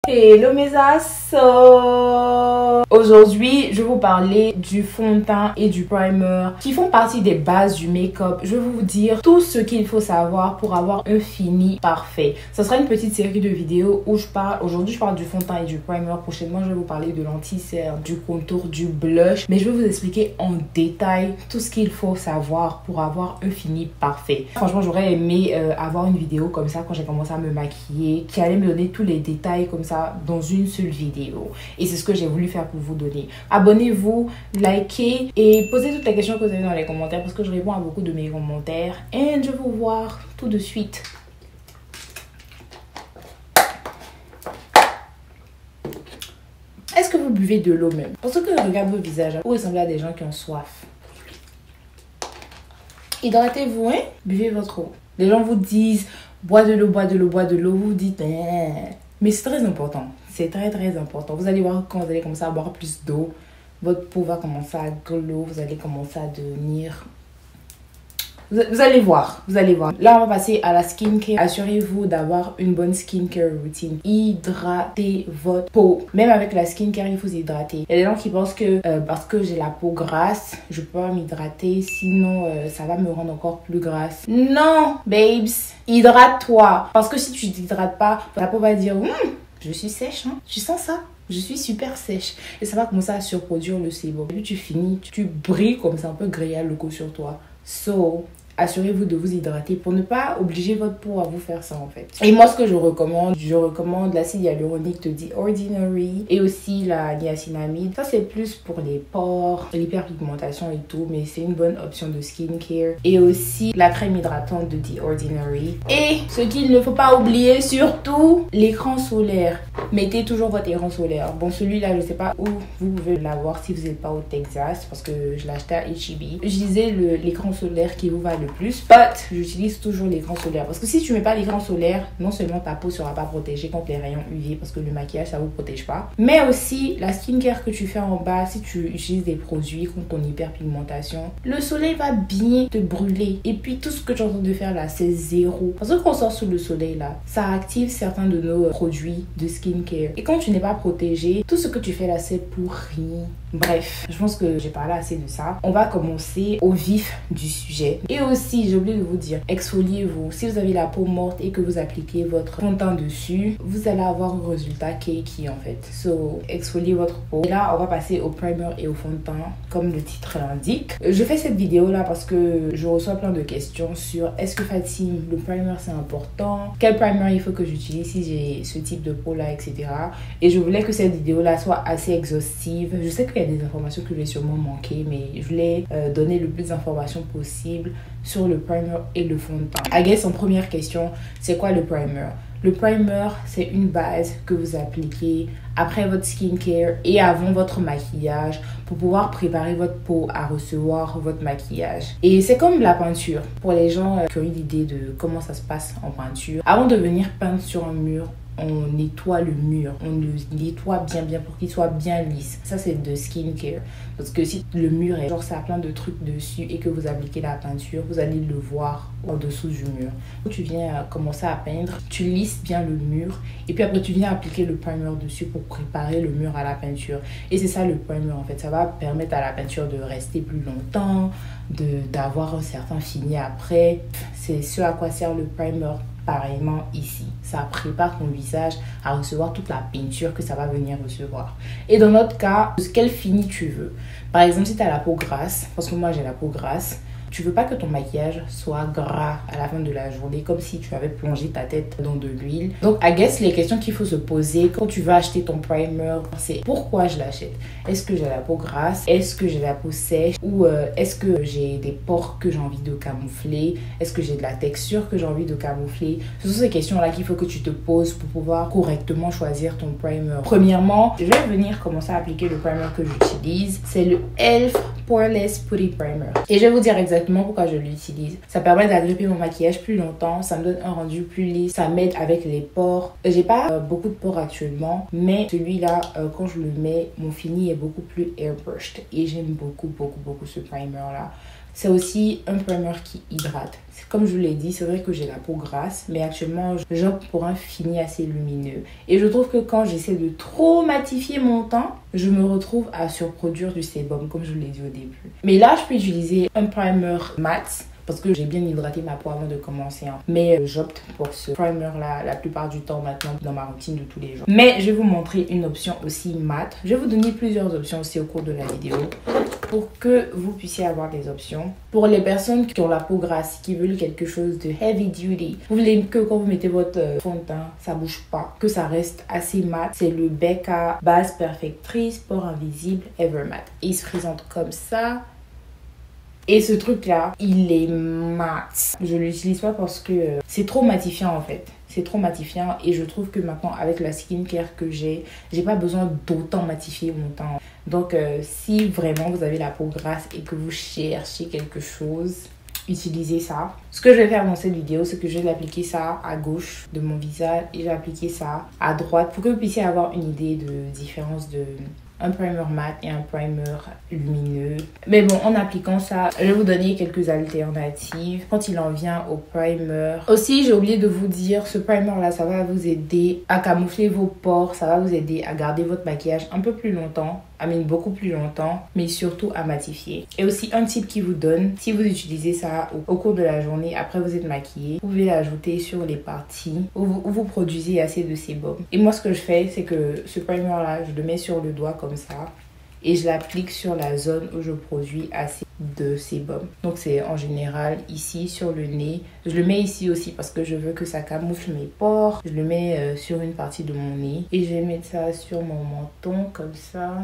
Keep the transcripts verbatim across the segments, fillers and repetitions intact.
Hello mes assos. Aujourd'hui, je vais vous parler du fond de teint et du primer qui font partie des bases du make-up. Je vais vous dire tout ce qu'il faut savoir pour avoir un fini parfait. Ce sera une petite série de vidéos où je parle. Aujourd'hui, je parle du fond de teint et du primer. Prochainement, je vais vous parler de l'anti-cerne, du contour, du blush. Mais je vais vous expliquer en détail tout ce qu'il faut savoir pour avoir un fini parfait. Franchement, j'aurais aimé euh, avoir une vidéo comme ça quand j'ai commencé à me maquiller, qui allait me donner tous les détails comme ça dans une seule vidéo, et c'est ce que j'ai voulu faire pour vous donner. Abonnez-vous, likez et posez toutes les questions que vous avez dans les commentaires parce que je réponds à beaucoup de mes commentaires et je vais vous voir tout de suite. Est-ce que vous buvez de l'eau même? Parce que je regarde vos visages, vous ressemblez à des gens qui ont soif. Hydratez-vous, hein? Buvez votre eau. Les gens vous disent bois de l'eau, bois de l'eau, bois de l'eau. Vous vous dites eh. Mais c'est très important, c'est très très important. Vous allez voir quand vous allez commencer à boire plus d'eau, votre peau va commencer à glow, vous allez commencer à devenir... Vous, vous allez voir, vous allez voir. Là, on va passer à la skincare. Assurez-vous d'avoir une bonne skincare routine. Hydratez votre peau. Même avec la skincare, il faut s'hydrater. Il y a des gens qui pensent que euh, parce que j'ai la peau grasse, je peux pas m'hydrater, sinon euh, ça va me rendre encore plus grasse. Non, babes, hydrate-toi. Parce que si tu ne t'hydrates pas, ta peau va dire hm, je suis sèche, hein. Tu sens ça? Je suis super sèche. Et ça va commencer à surproduire le sébum. Et puis tu finis, tu, tu brilles comme ça, un peu grillé le coup sur toi. So, assurez-vous de vous hydrater pour ne pas obliger votre peau à vous faire ça en fait. Et moi, ce que je recommande, je recommande l'acide hyaluronique de The Ordinary et aussi la niacinamide. Ça, c'est plus pour les pores, l'hyperpigmentation et tout, mais c'est une bonne option de skincare. Et aussi la crème hydratante de The Ordinary. Et ce qu'il ne faut pas oublier, surtout, l'écran solaire. Mettez toujours votre écran solaire. Bon, celui-là, je sais pas où vous pouvez l'avoir si vous n'êtes pas au Texas, parce que je l'ai acheté à H E B. Utilisez l'écran solaire qui vous va le plus, but j'utilise toujours l'écran solaire parce que si tu mets pas l'écran solaire, non seulement ta peau sera pas protégée contre les rayons U V parce que le maquillage ça vous protège pas, mais aussi la skincare que tu fais en bas, si tu utilises des produits contre ton hyperpigmentation, le soleil va bien te brûler. Et puis tout ce que tu es en train de faire là, c'est zéro, parce que quand on sort sous le soleil là, ça active certains de nos produits de skincare, et quand tu n'es pas protégé, tout ce que tu fais là, c'est pour rien. Bref, je pense que j'ai parlé assez de ça. On va commencer au vif du sujet. Et aussi, j'ai oublié de vous dire, exfoliez-vous. Si vous avez la peau morte et que vous appliquez votre fond de teint dessus, vous allez avoir un résultat cakey en fait. So, exfoliez votre peau. Et là, on va passer au primer et au fond de teint, comme le titre l'indique. Je fais cette vidéo là parce que je reçois plein de questions sur est-ce que Fatime, le primer c'est important? Quel primer il faut que j'utilise si j'ai ce type de peau là, et cetera. Et je voulais que cette vidéo là soit assez exhaustive. Je sais qu'il y a des informations que je vais sûrement manquer, mais je voulais euh, donner le plus d'informations possible sur le primer et le fond de teint. I guess en première question, c'est quoi le primer? Le primer, c'est une base que vous appliquez après votre skincare et avant votre maquillage pour pouvoir préparer votre peau à recevoir votre maquillage. Et c'est comme la peinture. Pour les gens euh, qui ont eu l'idée de comment ça se passe en peinture, avant de venir peindre sur un mur, on nettoie le mur, on le nettoie bien bien pour qu'il soit bien lisse. Ça c'est de skincare, parce que si le mur est genre ça a plein de trucs dessus et que vous appliquez la peinture, vous allez le voir en dessous du mur. Quand tu viens commencer à peindre, tu lisses bien le mur et puis après tu viens appliquer le primer dessus pour préparer le mur à la peinture. Et c'est ça le primer en fait, ça va permettre à la peinture de rester plus longtemps, de d'avoir un certain fini après. C'est ce à quoi sert le primer. Pareillement ici, ça prépare ton visage à recevoir toute la peinture que ça va venir recevoir. Et dans notre cas, quel fini tu veux? Par exemple, si tu as la peau grasse, parce que moi j'ai la peau grasse, tu veux pas que ton maquillage soit gras à la fin de la journée, comme si tu avais plongé ta tête dans de l'huile. Donc, I guess les questions qu'il faut se poser quand tu vas acheter ton primer, c'est pourquoi je l'achète? Est-ce que j'ai la peau grasse? Est-ce que j'ai la peau sèche? Ou euh, est-ce que j'ai des pores que j'ai envie de camoufler? Est-ce que j'ai de la texture que j'ai envie de camoufler? Ce sont ces questions-là qu'il faut que tu te poses pour pouvoir correctement choisir ton primer. Premièrement, je vais venir commencer à appliquer le primer que j'utilise. C'est le E L F Poreless Putty Primer. Et je vais vous dire exactement pourquoi je l'utilise. Ça permet d'agripper mon maquillage plus longtemps, ça me donne un rendu plus lisse, ça m'aide avec les pores. J'ai pas euh, beaucoup de pores actuellement, mais celui-là, euh, quand je le mets, mon fini est beaucoup plus airbrushed. Et j'aime beaucoup, beaucoup, beaucoup ce primer-là. C'est aussi un primer qui hydrate. Comme je vous l'ai dit, c'est vrai que j'ai la peau grasse, mais actuellement, j'opte pour un fini assez lumineux. Et je trouve que quand j'essaie de trop matifier mon teint, je me retrouve à surproduire du sébum, comme je vous l'ai dit au début. Mais là, je peux utiliser un primer mat, parce que j'ai bien hydraté ma peau avant de commencer. Hein. Mais euh, j'opte pour ce primer-là la plupart du temps maintenant dans ma routine de tous les jours. Mais je vais vous montrer une option aussi mat. Je vais vous donner plusieurs options aussi au cours de la vidéo pour que vous puissiez avoir des options. Pour les personnes qui ont la peau grasse, qui veulent quelque chose de heavy duty, vous voulez que quand vous mettez votre euh, fond de teint, ça bouge pas, que ça reste assez mat. C'est le Becca Base Perfectrice Pore Invisible Ever Matte. Et il se présente comme ça. Et ce truc là, il est mat. Je l'utilise pas parce que euh, c'est trop matifiant en fait. C'est trop matifiant et je trouve que maintenant avec la skincare que j'ai, j'ai pas besoin d'autant matifier mon teint. Donc euh, si vraiment vous avez la peau grasse et que vous cherchez quelque chose, utilisez ça. Ce que je vais faire dans cette vidéo, c'est que je vais appliquer ça à gauche de mon visage et je vais appliquer ça à droite pour que vous puissiez avoir une idée de différence de un primer mat et un primer lumineux. Mais bon, en appliquant ça, je vais vous donner quelques alternatives quand il en vient au primer. Aussi, j'ai oublié de vous dire, ce primer là, ça va vous aider à camoufler vos pores, ça va vous aider à garder votre maquillage un peu plus longtemps, à mettre beaucoup plus longtemps, mais surtout à matifier. Et aussi un tip qui vous donne, si vous utilisez ça au, au cours de la journée, après vous êtes maquillé, vous pouvez l'ajouter sur les parties où vous, où vous produisez assez de sébum. Et moi, ce que je fais, c'est que ce primer là, je le mets sur le doigt comme ça et je l'applique sur la zone où je produis assez de sébum. Donc c'est en général ici sur le nez. Je le mets ici aussi parce que je veux que ça camoufle mes pores. Je le mets euh, sur une partie de mon nez et je vais mettre ça sur mon menton comme ça.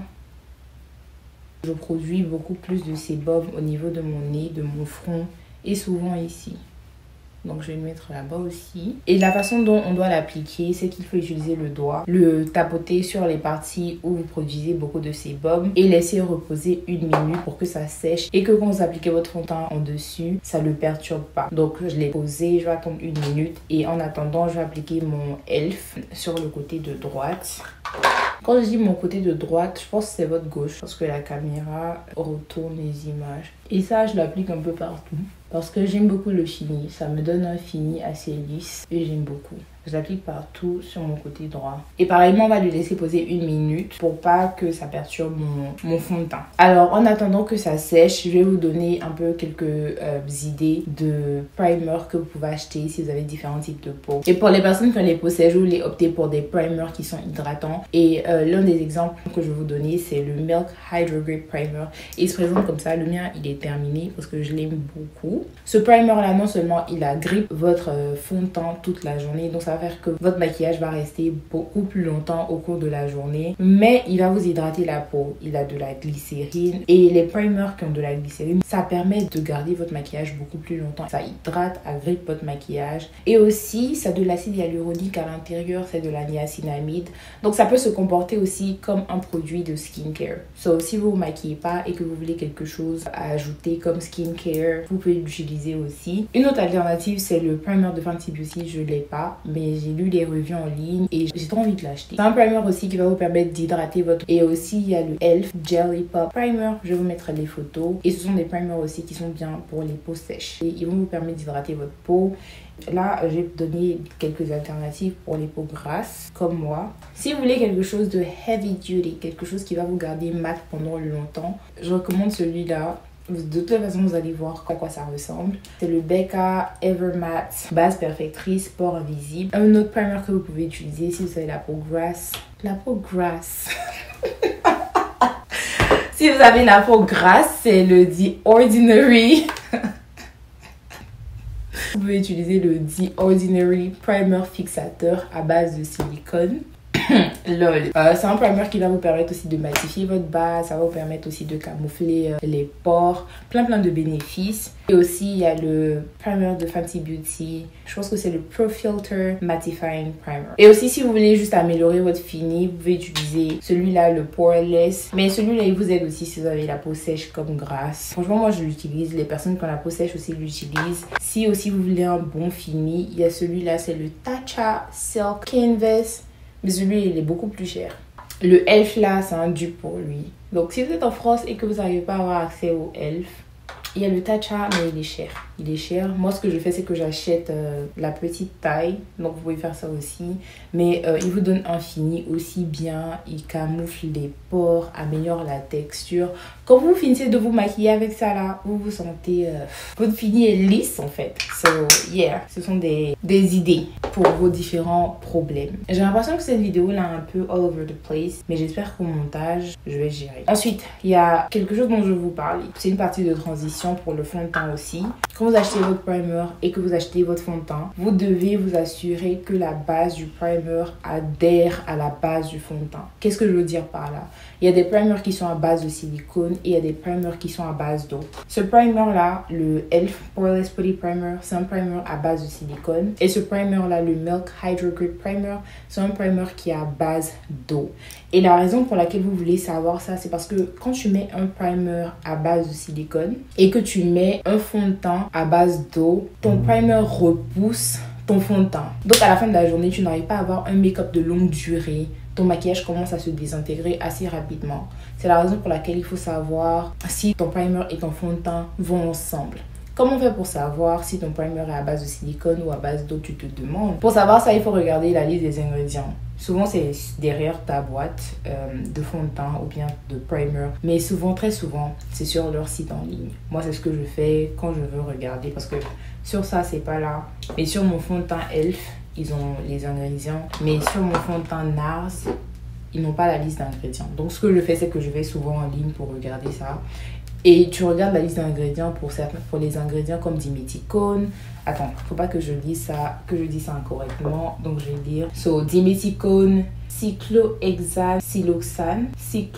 Je produis beaucoup plus de sébum au niveau de mon nez, de mon front et souvent ici. Donc je vais le mettre là-bas aussi. Et la façon dont on doit l'appliquer, c'est qu'il faut utiliser le doigt, le tapoter sur les parties où vous produisez beaucoup de sébum et laisser reposer une minute pour que ça sèche et que quand vous appliquez votre fond de teint en dessus, ça ne le perturbe pas. Donc je l'ai posé, je vais attendre une minute et en attendant, je vais appliquer mon E L F sur le côté de droite. Quand je dis mon côté de droite, je pense que c'est votre gauche parce que la caméra retourne les images. Et ça, je l'applique un peu partout parce que j'aime beaucoup le fini. Ça me donne un fini assez lisse et j'aime beaucoup. Je l'applique partout sur mon côté droit. Et pareillement, on va le laisser poser une minute pour pas que ça perturbe mon, mon fond de teint. Alors, en attendant que ça sèche, je vais vous donner un peu quelques euh, idées de primer que vous pouvez acheter si vous avez différents types de peau. Et pour les personnes qui ont les peaux sèches, je voulais opter pour des primers qui sont hydratants. Et euh, l'un des exemples que je vais vous donner, c'est le Milk Hydro Grade Primer. Et il se présente comme ça. Le mien, il est terminé parce que je l'aime beaucoup. Ce primer-là, non seulement il agrippe votre euh, fond de teint toute la journée, donc ça va faire que votre maquillage va rester beaucoup plus longtemps au cours de la journée, mais il va vous hydrater la peau. Il a de la glycérine et les primers qui ont de la glycérine, ça permet de garder votre maquillage beaucoup plus longtemps. Ça hydrate, agrippe votre maquillage et aussi ça a de l'acide hyaluronique à l'intérieur, c'est de la niacinamide, donc ça peut se comporter aussi comme un produit de skincare. So, si vous ne vous maquillez pas et que vous voulez quelque chose à ajouter comme skincare, vous pouvez l'utiliser aussi. Une autre alternative, c'est le primer de Fenty Beauty. Je ne l'ai pas, mais j'ai lu les reviews en ligne et j'ai trop envie de l'acheter. C'est un primer aussi qui va vous permettre d'hydrater votre... Et aussi, il y a le E L F Jelly Pop Primer. Je vais vous mettre les photos. Et ce sont des primers aussi qui sont bien pour les peaux sèches. Et ils vont vous permettre d'hydrater votre peau. Là, je vais vous donner quelques alternatives pour les peaux grasses, comme moi. Si vous voulez quelque chose de heavy duty, quelque chose qui va vous garder mat pendant longtemps, je recommande celui-là. De toute façon, vous allez voir à quoi ça ressemble. C'est le Becca Ever Matte Base Perfectrice Pore Invisible. Un autre primer que vous pouvez utiliser si vous avez la peau grasse. La peau grasse. Si vous avez la peau grasse, c'est le The Ordinary. Vous pouvez utiliser le The Ordinary Primer Fixateur à base de silicone. Lol. Euh, c'est un primer qui va vous permettre aussi de matifier votre base, ça va vous permettre aussi de camoufler euh, les pores, plein plein de bénéfices. Et aussi il y a le primer de Fenty Beauty, je pense que c'est le Pro Filter Mattifying Primer. Et aussi si vous voulez juste améliorer votre fini, vous pouvez utiliser celui-là, le Poreless. Mais celui-là il vous aide aussi si vous avez la peau sèche comme grasse. Franchement moi je l'utilise, les personnes qui ont la peau sèche aussi l'utilisent. Si aussi vous voulez un bon fini, il y a celui-là, c'est le Tatcha Silk Canvas. Mais celui il est beaucoup plus cher. Le E L F là, c'est un dupe pour lui. Donc si vous êtes en France et que vous n'arrivez pas à avoir accès au E L F, Il y a le Tatcha, mais il est cher. Il est cher. Moi, ce que je fais, c'est que j'achète euh, la petite taille. Donc, vous pouvez faire ça aussi. Mais euh, il vous donne un fini aussi bien. Il camoufle les pores, améliore la texture. Quand vous finissez de vous maquiller avec ça, là, vous vous sentez... Euh, votre fini est lisse, en fait. So, yeah. Ce sont des, des idées pour vos différents problèmes. J'ai l'impression que cette vidéo, là, est un peu all over the place. Mais j'espère qu'au montage, je vais gérer. Ensuite, il y a quelque chose dont je vous parle. C'est une partie de transition pour le fond de teint aussi. Quand vous achetez votre primer et que vous achetez votre fond de teint, vous devez vous assurer que la base du primer adhère à la base du fond de teint. Qu'est-ce que je veux dire par là? Il y a des primers qui sont à base de silicone et il y a des primers qui sont à base d'eau. Ce primer-là, le e l f Poreless Putty Primer, c'est un primer à base de silicone. Et ce primer-là, le Milk Hydro Grip Primer, c'est un primer qui est à base d'eau. Et la raison pour laquelle vous voulez savoir ça, c'est parce que quand tu mets un primer à base de silicone et que tu mets un fond de teint à base d'eau, ton primer repousse ton fond de teint. Donc à la fin de la journée, tu n'arrives pas à avoir un make-up de longue durée. Ton maquillage commence à se désintégrer assez rapidement. C'est la raison pour laquelle il faut savoir si ton primer et ton fond de teint vont ensemble. Comment on fait pour savoir si ton primer est à base de silicone ou à base d'eau, tu te demandes. Pour savoir ça, il faut regarder la liste des ingrédients. Souvent, c'est derrière ta boîte euh, de fond de teint ou bien de primer. Mais souvent, très souvent, c'est sur leur site en ligne. Moi, c'est ce que je fais quand je veux regarder parce que sur ça, c'est pas là. Mais sur mon fond de teint e l f, ils ont les ingrédients. Mais sur mon fond de teint NARS, ils n'ont pas la liste d'ingrédients. Donc, ce que je fais, c'est que je vais souvent en ligne pour regarder ça. Et tu regardes la liste d'ingrédients pour certains, pour les ingrédients comme diméthicone. Attends, faut pas que je dise ça, que je dise ça incorrectement. Donc, je vais dire. So, diméthicone, cyclohexane, siloxane,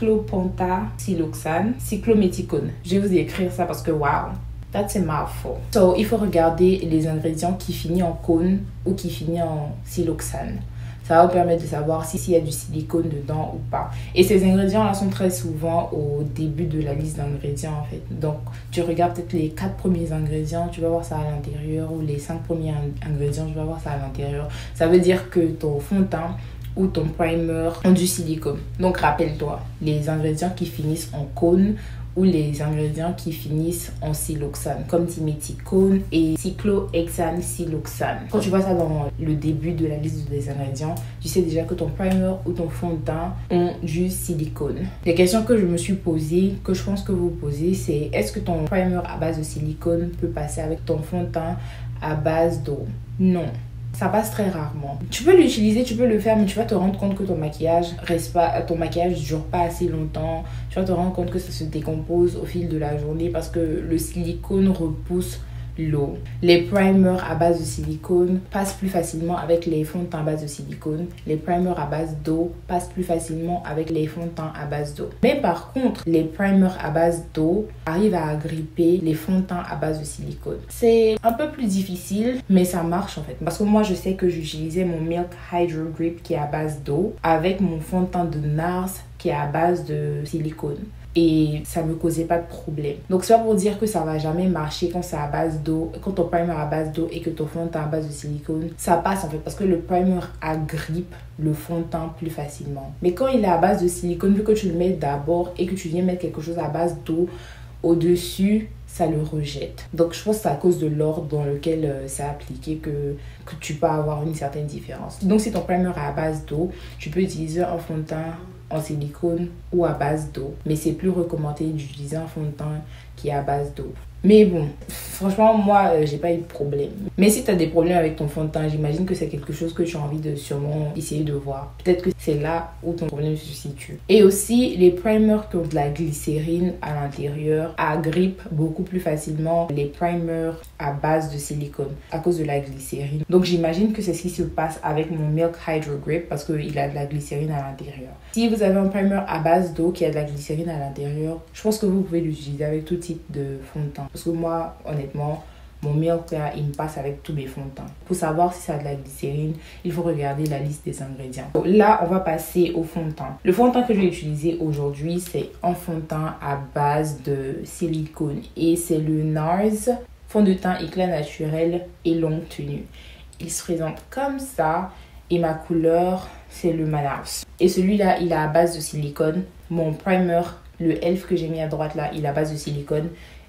cyclopentasiloxane, cyclométhicone. Je vais vous écrire ça parce que wow. That's a mouthful. So, il faut regarder les ingrédients qui finissent en cône ou qui finissent en siloxane. Ça va vous permettre de savoir si s'il y a du silicone dedans ou pas. Et ces ingrédients-là sont très souvent au début de la liste d'ingrédients, en fait. Donc, tu regardes peut-être les quatre premiers ingrédients, tu vas voir ça à l'intérieur, ou les cinq premiers ingrédients, tu vas voir ça à l'intérieur. Ça veut dire que ton fond de teint ou ton primer ont du silicone. Donc, rappelle-toi, les ingrédients qui finissent en cône ou les ingrédients qui finissent en siloxane, comme diméthicone et cyclohexane siloxane. Quand tu vois ça dans le début de la liste des ingrédients, tu sais déjà que ton primer ou ton fond de teint ont du silicone. Les questions que je me suis posées, que je pense que vous posez, c'est est-ce que ton primer à base de silicone peut passer avec ton fond de teint à base d'eau? Non. Ça passe très rarement. Tu peux l'utiliser, tu peux le faire, mais tu vas te rendre compte que ton maquillage reste pas, ton maquillage dure pas assez longtemps. Tu vas te rendre compte que ça se décompose au fil de la journée parce que le silicone repousse l'eau. Les primers à base de silicone passent plus facilement avec les fonds de teint à base de silicone. Les primers à base d'eau passent plus facilement avec les fonds de teint à base d'eau. Mais par contre, les primers à base d'eau arrivent à agripper les fonds de teint à base de silicone. C'est un peu plus difficile, mais ça marche en fait. Parce que moi, je sais que j'utilisais mon Milk Hydro Grip qui est à base d'eau avec mon fond de teint de NARS qui est à base de silicone. Et ça me causait pas de problème. Donc c'est pas pour dire que ça va jamais marcher quand c'est à base d'eau, quand ton primer est à base d'eau et que ton fond de teint à base de silicone. Ça passe en fait parce que le primer agrippe le fond de teint plus facilement. Mais quand il est à base de silicone, vu que tu le mets d'abord et que tu viens mettre quelque chose à base d'eau au-dessus, ça le rejette. Donc je pense que c'est à cause de l'ordre dans lequel euh, c'est appliqué que, que tu peux avoir une certaine différence. Donc si ton primer est à base d'eau, tu peux utiliser un fond de teint en silicone ou à base d'eau. Mais c'est plus recommandé d'utiliser un fond de teint qui est à base d'eau. Mais bon, franchement, moi, euh, j'ai pas eu de problème. Mais si tu as des problèmes avec ton fond de teint, j'imagine que c'est quelque chose que tu as envie de sûrement essayer de voir. Peut-être que c'est là où ton problème se situe. Et aussi, les primers qui ont de la glycérine à l'intérieur agrippent beaucoup plus facilement les primers à base de silicone à cause de la glycérine. Donc, j'imagine que c'est ce qui se passe avec mon Milk Hydro Grip parce qu'il a de la glycérine à l'intérieur. Si vous avez un primer à base d'eau qui a de la glycérine à l'intérieur, je pense que vous pouvez l'utiliser avec tout type de fond de teint. Parce que moi, honnêtement, mon Milk là, il me passe avec tous mes fonds de teint. Pour savoir si ça a de la glycérine, il faut regarder la liste des ingrédients. Donc là, on va passer au fond de teint. Le fond de teint que je vais utiliser aujourd'hui, c'est un fond de teint à base de silicone. Et c'est le NARS fond de teint éclat naturel et longue tenue. Il se présente comme ça. Et ma couleur, c'est le Manaus. Et celui-là, il est à base de silicone. Mon primer, le e l f que j'ai mis à droite là, il est à base de silicone.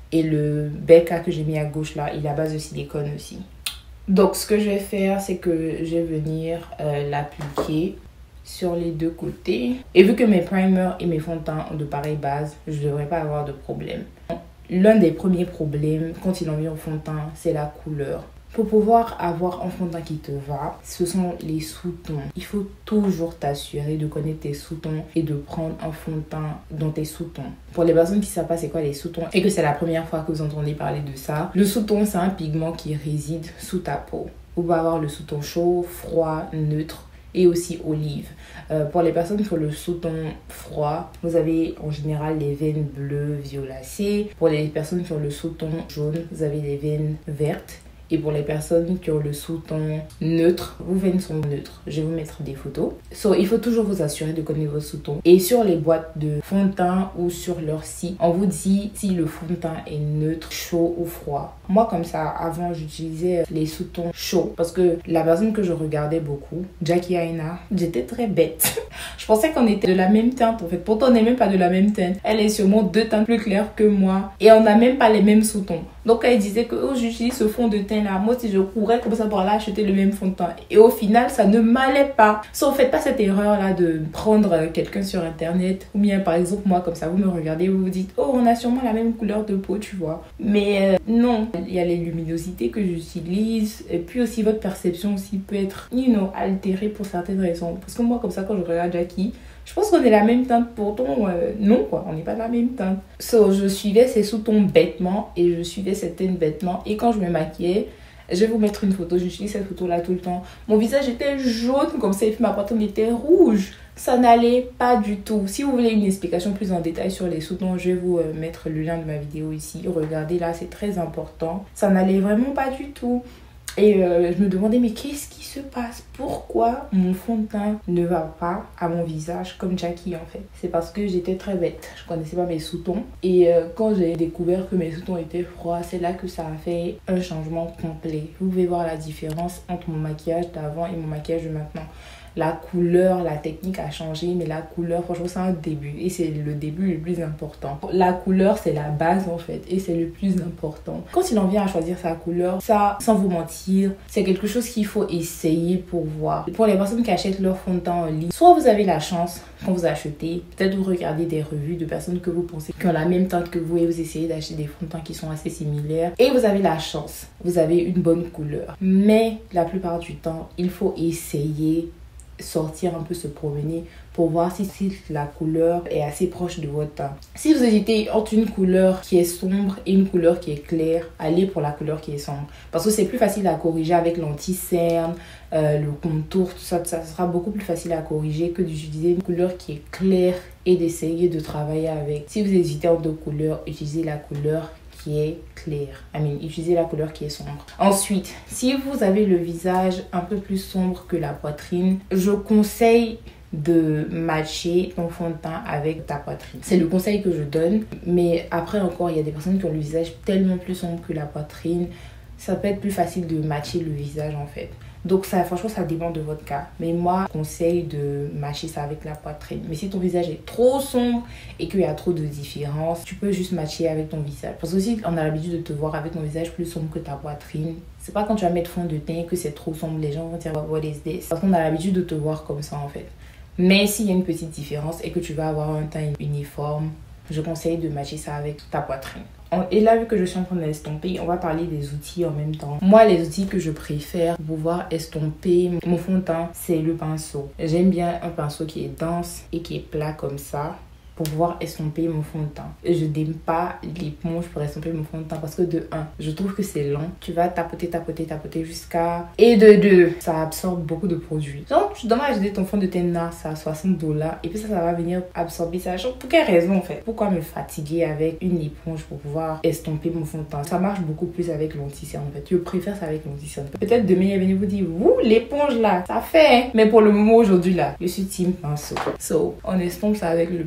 Et le bec que j'ai mis à gauche là, il est à base de silicone aussi. Donc ce que je vais faire, c'est que je vais venir euh, l'appliquer sur les deux côtés. Et vu que mes primers et mes fonds de teint ont de pareilles bases, je ne devrais pas avoir de problème. L'un des premiers problèmes quand il en vient au fond de teint, c'est la couleur. Pour pouvoir avoir un fond de teint qui te va, ce sont les sous-tons. Il faut toujours t'assurer de connaître tes sous-tons et de prendre un fond de teint dans tes sous-tons. Pour les personnes qui ne savent pas c'est quoi les sous-tons et que c'est la première fois que vous entendez parler de ça, le sous-ton c'est un pigment qui réside sous ta peau. Vous pouvez avoir le sous-ton chaud, froid, neutre et aussi olive. Euh, pour les personnes qui ont le sous-ton froid, vous avez en général les veines bleues violacées. Pour les personnes qui ont le sous-ton jaune, vous avez les veines vertes. Et pour les personnes qui ont le sous-ton neutre, vos veines sont neutres. Je vais vous mettre des photos. So, il faut toujours vous assurer de connaître vos sous-tons. Et sur les boîtes de fond de teint ou sur leur site, on vous dit si le fond de teint est neutre, chaud ou froid. Moi, comme ça, avant, j'utilisais les sous-tons chauds. Parce que la personne que je regardais beaucoup, Jackie Aina, j'étais très bête. Je pensais qu'on était de la même teinte en fait. Pourtant, on n'est même pas de la même teinte. Elle est sûrement deux teintes plus claires que moi. Et on n'a même pas les mêmes sous-tons. Donc, elle disait que oh, j'utilise ce fond de teint là. Moi, si je courais comme ça par là, acheter le même fond de teint. Et au final, ça ne m'allait pas. So, faites pas cette erreur là de prendre quelqu'un sur internet. Ou bien, par exemple, moi, comme ça, vous me regardez, vous vous dites, oh, on a sûrement la même couleur de peau, tu vois. Mais euh, non, il y a les luminosités que j'utilise. Et puis aussi, votre perception aussi peut être, you know, altérée pour certaines raisons. Parce que moi, comme ça, quand je regarde Jackie, je pense qu'on est la même teinte, pourtant euh, non quoi, on n'est pas de la même teinte. So, je suivais ces sous-tons bêtement et je suivais cette teinte bêtement. Et quand je me maquillais, je vais vous mettre une photo, j'utilise cette photo là tout le temps. Mon visage était jaune comme ça et puis ma poitrine était rouge. Ça n'allait pas du tout. Si vous voulez une explication plus en détail sur les sous-tons, je vais vous euh, mettre le lien de ma vidéo ici. Regardez là, c'est très important. Ça n'allait vraiment pas du tout. Et euh, je me demandais, mais qu'est-ce qui se passe? Pourquoi mon fond de teint ne va pas à mon visage comme Jackie en fait? C'est parce que j'étais très bête. Je connaissais pas mes sous-tons. Et euh, quand j'ai découvert que mes sous-tons étaient froids, c'est là que ça a fait un changement complet. Vous pouvez voir la différence entre mon maquillage d'avant et mon maquillage de maintenant. La couleur, la technique a changé, mais la couleur, franchement, c'est un début. Et c'est le début le plus important. La couleur, c'est la base, en fait. Et c'est le plus important. Quand il en vient à choisir sa couleur, ça, sans vous mentir, c'est quelque chose qu'il faut essayer pour voir. Pour les personnes qui achètent leur fond de teint en ligne, soit vous avez la chance, quand vous achetez, peut-être vous regardez des revues de personnes que vous pensez qui ont la même teinte que vous et vous essayez d'acheter des fonds de teint qui sont assez similaires. Et vous avez la chance. Vous avez une bonne couleur. Mais la plupart du temps, il faut essayer sortir un peu, se promener pour voir si, si la couleur est assez proche de votre teint. Si vous hésitez entre une couleur qui est sombre et une couleur qui est claire, allez pour la couleur qui est sombre. Parce que c'est plus facile à corriger avec l'anti-cerne, euh, le contour, tout ça, ça sera beaucoup plus facile à corriger que d'utiliser une couleur qui est claire et d'essayer de travailler avec. Si vous hésitez entre deux couleurs, utilisez la couleur qui est claire. I mean, utilisez la couleur qui est sombre. Ensuite, si vous avez le visage un peu plus sombre que la poitrine, je conseille de matcher ton fond de teint avec ta poitrine. C'est le conseil que je donne. Mais après encore, il y a des personnes qui ont le visage tellement plus sombre que la poitrine. Ça peut être plus facile de matcher le visage en fait. Donc ça, franchement, ça dépend de votre cas. Mais moi, je conseille de matcher ça avec la poitrine. Mais si ton visage est trop sombre et qu'il y a trop de différence, tu peux juste matcher avec ton visage. Parce que si on a l'habitude de te voir avec ton visage plus sombre que ta poitrine, c'est pas quand tu vas mettre fond de teint que c'est trop sombre. Les gens vont dire what is this? Parce qu'on a l'habitude de te voir comme ça en fait. Mais s'il y a une petite différence et que tu vas avoir un teint uniforme, je conseille de matcher ça avec ta poitrine. Et là, vu que je suis en train d'estomper, on va parler des outils en même temps. Moi, les outils que je préfère pour pouvoir estomper mon fond de teint, c'est le pinceau. J'aime bien un pinceau qui est dense et qui est plat comme ça, pour pouvoir estomper mon fond de teint. Et je n'aime pas l'éponge pour estomper mon fond de teint parce que de un, je trouve que c'est lent. Tu vas tapoter, tapoter, tapoter jusqu'à... Et de deux, ça absorbe beaucoup de produits. Donc, je dommage acheter ton fond de teint là, ça à soixante dollars. Et puis ça, ça va venir absorber ça. Genre, pour quelle raison en fait? Pourquoi me fatiguer avec une éponge pour pouvoir estomper mon fond de teint? Ça marche beaucoup plus avec l'anti-cerne en fait. Je préfère ça avec l'anti-cerne. Peut-être demain, il va venir vous dire, vous, l'éponge là, ça fait. Hein? Mais pour le moment aujourd'hui là, je suis team pinceau. So, on estompe ça avec le pinceau.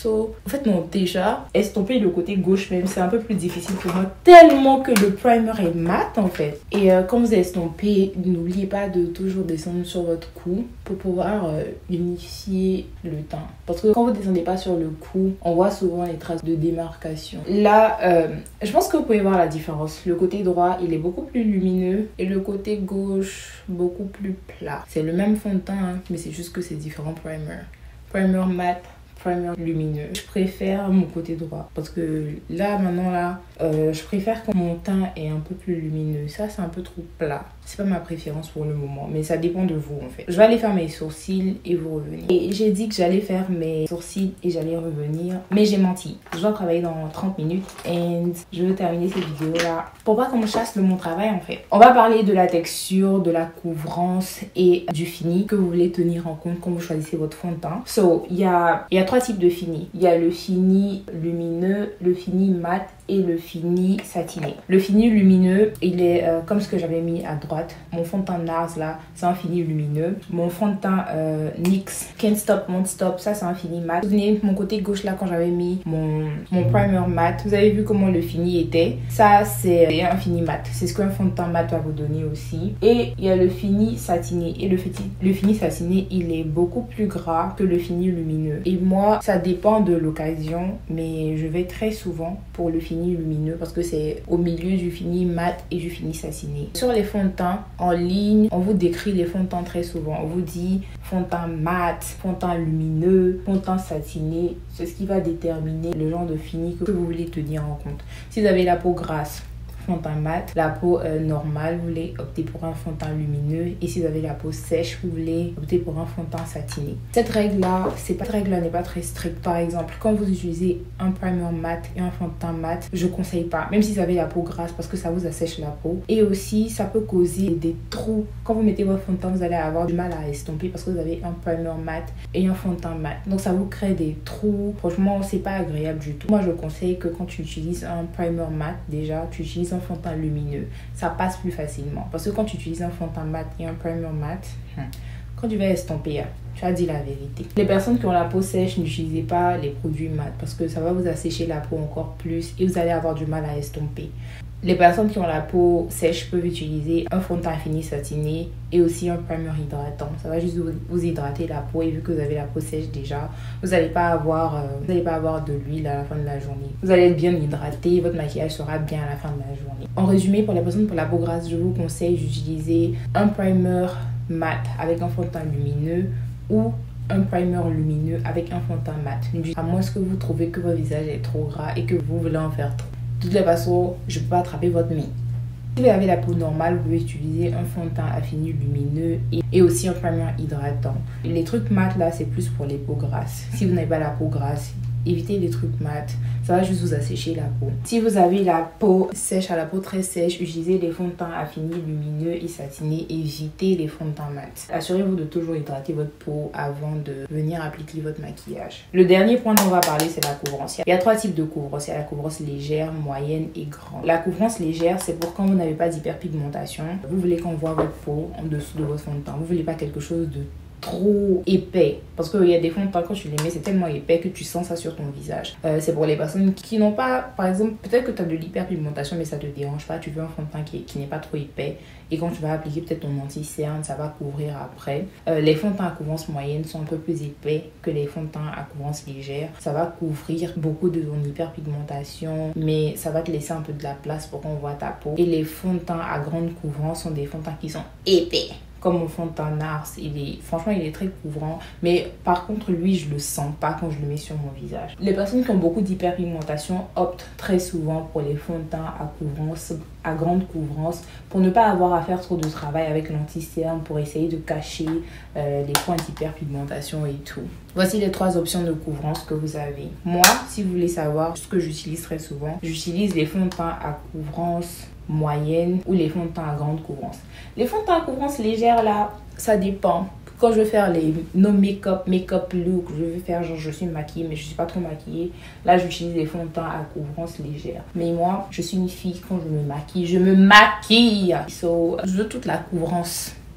So, en fait, non, déjà, estomper le côté gauche même, c'est un peu plus difficile pour moi, tellement que le primer est mat, en fait. Et euh, quand vous estompez, n'oubliez pas de toujours descendre sur votre cou pour pouvoir euh, unifier le teint. Parce que quand vous descendez pas sur le cou, on voit souvent les traces de démarcation. Là, euh, je pense que vous pouvez voir la différence. Le côté droit, il est beaucoup plus lumineux et le côté gauche, beaucoup plus plat. C'est le même fond de teint, hein, mais c'est juste que c'est différents primers. Primer mat, primer lumineux. Je préfère mon côté droit parce que là, maintenant, là, euh, je préfère quand mon teint est un peu plus lumineux. Ça, c'est un peu trop plat. C'est pas ma préférence pour le moment, mais ça dépend de vous, en fait. Je vais aller faire mes sourcils et vous revenir. Et j'ai dit que j'allais faire mes sourcils et j'allais revenir, mais j'ai menti. Je dois travailler dans trente minutes et je veux terminer cette vidéo-là pour pas qu'on me chasse de mon travail, en fait. On va parler de la texture, de la couvrance et du fini que vous voulez tenir en compte quand vous choisissez votre fond de teint. So, il y a, y a trois types de fini. Il y a le fini lumineux, le fini mat et le fini satiné. Le fini lumineux, il est euh, comme ce que j'avais mis à droite. Mon fond de teint NARS là, c'est un fini lumineux. Mon fond de teint euh, N Y X Can't Stop, Won't Stop, ça c'est un fini mat. Vous souvenez, mon côté gauche là, quand j'avais mis mon, mon primer mat, vous avez vu comment le fini était. Ça c'est un fini mat. C'est ce qu'un fond de teint mat va vous donner aussi. Et il y a le fini satiné. Et le, le fini satiné, il est beaucoup plus gras que le fini lumineux. Et moi, ça dépend de l'occasion, mais je vais très souvent pour le fini lumineux parce que c'est au milieu du fini mat et du fini satiné. Sur les fonds de teint en ligne, on vous décrit les fonds de teint très souvent. On vous dit fond de teint mat, fond de teint lumineux, fond de teint satiné. C'est ce qui va déterminer le genre de fini que vous voulez tenir en compte. Si vous avez la peau grasse, fond de teint mat, la peau euh, normale, vous voulez opter pour un fond de teint lumineux, et si vous avez la peau sèche, vous voulez opter pour un fond de teint satiné. Cette règle là, c'est pas, cette règle là n'est pas très stricte. Par exemple, quand vous utilisez un primer mat et un fond de teint mat, je conseille pas, même si vous avez la peau grasse, parce que ça vous assèche la peau, et aussi ça peut causer des trous. Quand vous mettez votre fond de teint, vous allez avoir du mal à estomper parce que vous avez un primer mat et un fond de teint mat, donc ça vous crée des trous. Franchement, c'est pas agréable du tout. Moi je conseille que quand tu utilises un primer mat, déjà tu utilises un fond de teint lumineux, ça passe plus facilement, parce que quand tu utilises un fond de teint mat et un primer mat, hmm, quand tu vas estomper, tu as dit la vérité. Les personnes qui ont la peau sèche, n'utilisez pas les produits mat parce que ça va vous assécher la peau encore plus et vous allez avoir du mal à estomper. Les personnes qui ont la peau sèche peuvent utiliser un fond de teint fini satiné et aussi un primer hydratant. Ça va juste vous, vous hydrater la peau, et vu que vous avez la peau sèche déjà, vous n'allez pas avoir, euh, vous n'allez pas avoir de l'huile à la fin de la journée. Vous allez être bien hydraté, votre maquillage sera bien à la fin de la journée. En résumé, pour les personnes pour la peau grasse, je vous conseille d'utiliser un primer mat avec un fond de teint lumineux ou un primer lumineux avec un fond de teint mat. À moins que vous trouvez que votre visage est trop gras et que vous voulez en faire trop. De toutes les façons, je ne peux pas attraper votre mine. Si vous avez la peau normale, vous pouvez utiliser un fond de teint à fini lumineux et, et aussi un primer hydratant. Les trucs mat là, c'est plus pour les peaux grasses. Si vous n'avez pas la peau grasse, évitez les trucs mat, ça va juste vous assécher la peau. Si vous avez la peau sèche, à la peau très sèche, utilisez les fonds de teint à fini lumineux et satinés, évitez les fonds de teint mat. Assurez-vous de toujours hydrater votre peau avant de venir appliquer votre maquillage. Le dernier point dont on va parler, c'est la couvrance. Il y a trois types de couvrance. Il y a la couvrance légère, moyenne et grande. La couvrance légère, c'est pour quand vous n'avez pas d'hyperpigmentation. Vous voulez qu'on voit votre peau en dessous de votre fond de teint. Vous voulez pas quelque chose de trop épais, parce qu'il y a des fonds de teint, quand tu les mets, c'est tellement épais que tu sens ça sur ton visage. Euh, c'est pour les personnes qui n'ont pas, par exemple, peut-être que tu as de l'hyperpigmentation mais ça te dérange pas, tu veux un fond de teint qui, qui n'est pas trop épais, et quand tu vas appliquer peut-être ton anti-cerne, ça va couvrir après. Euh, les fonds de teint à couvrance moyenne sont un peu plus épais que les fonds de teint à couvrance légère. Ça va couvrir beaucoup de ton hyperpigmentation, mais ça va te laisser un peu de la place pour qu'on voit ta peau. Et les fonds de teint à grande couvrance sont des fonds de teint qui sont épais. Comme mon fond de teint NARS, il est, franchement, il est très couvrant. Mais par contre, lui, je le sens pas quand je le mets sur mon visage. Les personnes qui ont beaucoup d'hyperpigmentation optent très souvent pour les fonds de teint à couvrance, à grande couvrance, pour ne pas avoir à faire trop de travail avec l'anti-cerne, pour essayer de cacher euh, les points d'hyperpigmentation et tout. Voici les trois options de couvrance que vous avez. Moi, si vous voulez savoir ce que j'utilise très souvent, j'utilise les fonds de teint à couvrance moyenne ou les fonds de teint à grande couvrance. Les fonds de teint à couvrance légère là, ça dépend. Quand je veux faire les no make-up, make-up look, je veux faire genre je suis maquillée mais je suis pas trop maquillée, là j'utilise les fonds de teint à couvrance légère. Mais moi, je suis une fille, quand je me maquille, je me maquille. So, je veux toute la couvrance.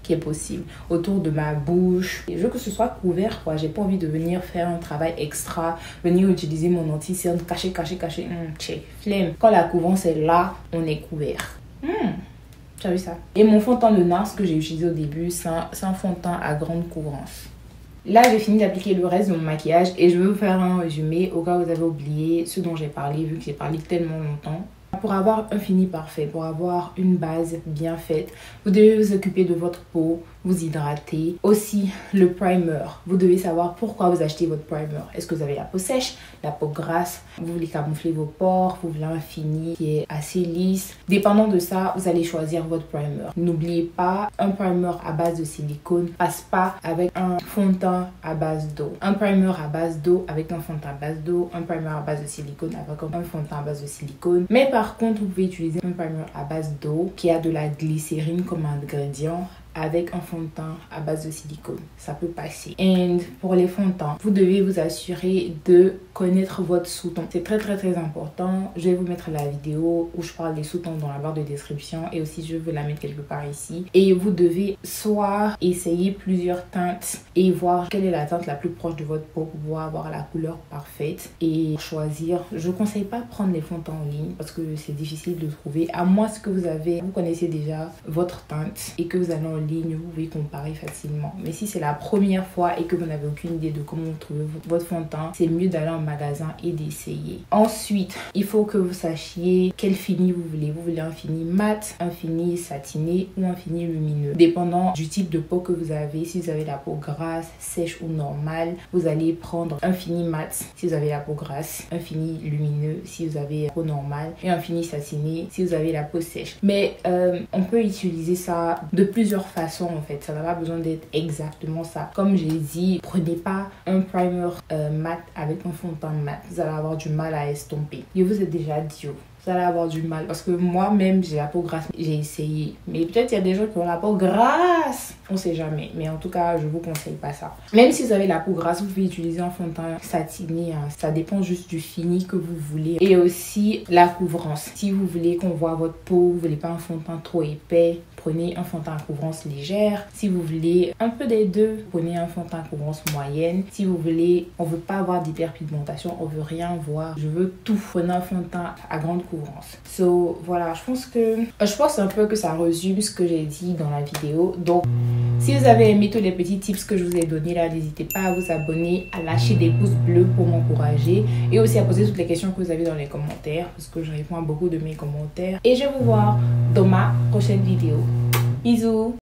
qui est possible autour de ma bouche. Et je veux que ce soit couvert, quoi. J'ai pas envie de venir faire un travail extra, venir utiliser mon anti-cerne, cacher, cacher, cacher. Hum, tché, flemme. Quand la couvrance est là, on est couvert. Hum, tu as vu ça? Et mon fond de teint de Nars que j'ai utilisé au début, c'est un, un fond de teint à grande couvrance. Là, j'ai fini d'appliquer le reste de mon maquillage et je vais vous faire un résumé au cas où vous avez oublié ce dont j'ai parlé, vu que j'ai parlé tellement longtemps. Pour avoir un fini parfait, pour avoir une base bien faite, vous devez vous occuper de votre peau, vous hydrater. Aussi, le primer. Vous devez savoir pourquoi vous achetez votre primer. Est-ce que vous avez la peau sèche, la peau grasse, vous voulez camoufler vos pores, vous voulez un fini qui est assez lisse. Dépendant de ça, vous allez choisir votre primer. N'oubliez pas, un primer à base de silicone passe pas avec un fond de teint à base d'eau. Un primer à base d'eau avec un fond de teint à base d'eau. Un primer à base de silicone avec un fond de teint à base de silicone. Mais par contre, vous pouvez utiliser un primer à base d'eau qui a de la glycérine comme ingrédient avec un fond de teint à base de silicone. Ça peut passer. Et pour les fonds de teint, vous devez vous assurer de connaître votre sous-ton. C'est très très très important. Je vais vous mettre la vidéo où je parle des sous-tons dans la barre de description et aussi je vais la mettre quelque part ici. Et vous devez soit essayer plusieurs teintes et voir quelle est la teinte la plus proche de votre peau pour pouvoir avoir la couleur parfaite et choisir. Je ne conseille pas de prendre des fonds de teint en ligne parce que c'est difficile de trouver. À moins que vous avez, vous connaissez déjà votre teinte et que vous allez en ligne, vous pouvez comparer facilement. Mais si c'est la première fois et que vous n'avez aucune idée de comment trouver votre fond de teint, c'est mieux d'aller en magasin et d'essayer. Ensuite, il faut que vous sachiez quel fini vous voulez. Vous voulez un fini mat, un fini satiné ou un fini lumineux. Dépendant du type de peau que vous avez, si vous avez la peau grasse, sèche ou normale, vous allez prendre un fini mat si vous avez la peau grasse, un fini lumineux si vous avez la peau normale et un fini satiné si vous avez la peau sèche. Mais euh, on peut utiliser ça de plusieurs façon en fait, ça n'a pas besoin d'être exactement ça. Comme j'ai dit, prenez pas un primer euh, mat avec un fond de teint mat, vous allez avoir du mal à estomper. Je vous ai déjà dit, oh, vous allez avoir du mal parce que moi-même j'ai la peau grasse, j'ai essayé, mais peut-être il y a des gens qui ont la peau grasse, on sait jamais, mais en tout cas je vous conseille pas ça. Même si vous avez la peau grasse, vous pouvez utiliser un fond de teint satiné, hein. Ça dépend juste du fini que vous voulez et aussi la couvrance. Si vous voulez qu'on voit votre peau, vous voulez pas un fond de teint trop épais, prenez un fond de teint à couvrance légère. Si vous voulez un peu des deux, prenez un fond de teint à couvrance moyenne. Si vous voulez, on veut pas avoir d'hyperpigmentation, on veut rien voir, je veux tout, prenez un fond de teint à grande couvrance. So voilà, je pense que je pense un peu que ça résume ce que j'ai dit dans la vidéo. Donc si vous avez aimé tous les petits tips que je vous ai donnés là, n'hésitez pas à vous abonner, à lâcher des pouces bleus pour m'encourager et aussi à poser toutes les questions que vous avez dans les commentaires parce que je réponds à beaucoup de mes commentaires. Et je vais vous voir dans ma prochaine vidéo. Bisous!